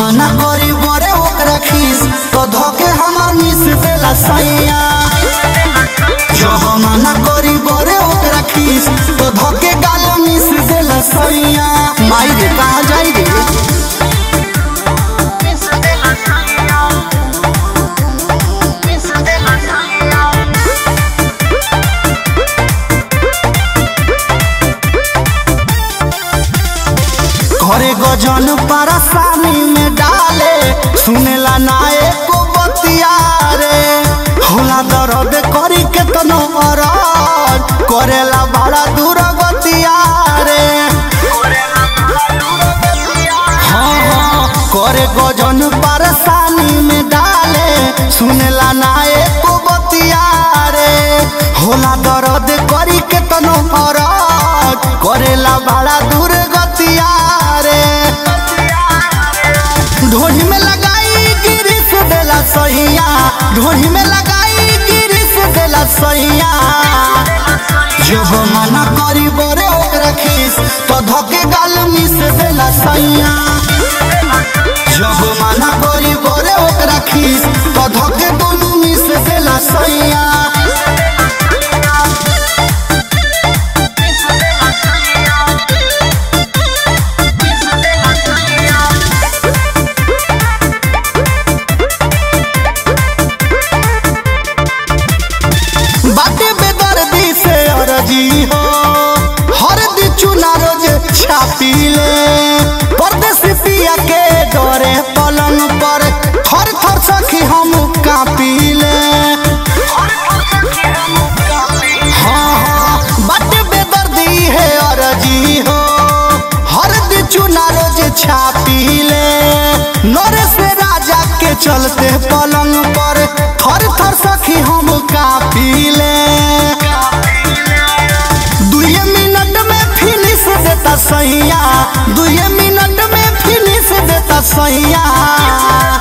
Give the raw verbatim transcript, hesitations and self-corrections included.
मना करी बरे ओकरा खीस तो धोके हमार मिस देला सैया। जब मना करी बरे ओकरा खीस तो धोके गाल मिस देला सैया। माई रे कहाँ जाई रे घरे गजन परेशानी में डाले सुनेला ना एको बतिया रे। होला दर्द करी के तनो अराज करेला बड़ा दूर गतिया रे। हाँ हाँ करे गजन परेशानी में डाले सुनेला ना एको बतिया रे। होला दर्द करी के तनो अराज करेला बड़ा दूर गतिया रे। ढोली में लगाई गिरिस देला सैया। ढोली में लगाई गिरिस देला सैया। जब मना करी बरे ओकरा खीस तो धोके गाल मिस देला सैया। जब मना करी बरे ओकरा खीस तो धोके दोनों मिस देला सैया। बाटे बेदर्दी से अरजी हो हरदी चुना रोज छापीले। परदेसी पिया के डरे पलंग पर थर थर सखी हम कापीले। हाँ हाँ बाटे बेदर्दी है अरजी हो हरदी चुना रोज छापीले। नरेश राजा के चलते पलंग पर थर थर सखी हम कापीले। दुए मिनट में फिनिश देता सैया। दुए मिनट में फिनिश देता सैया।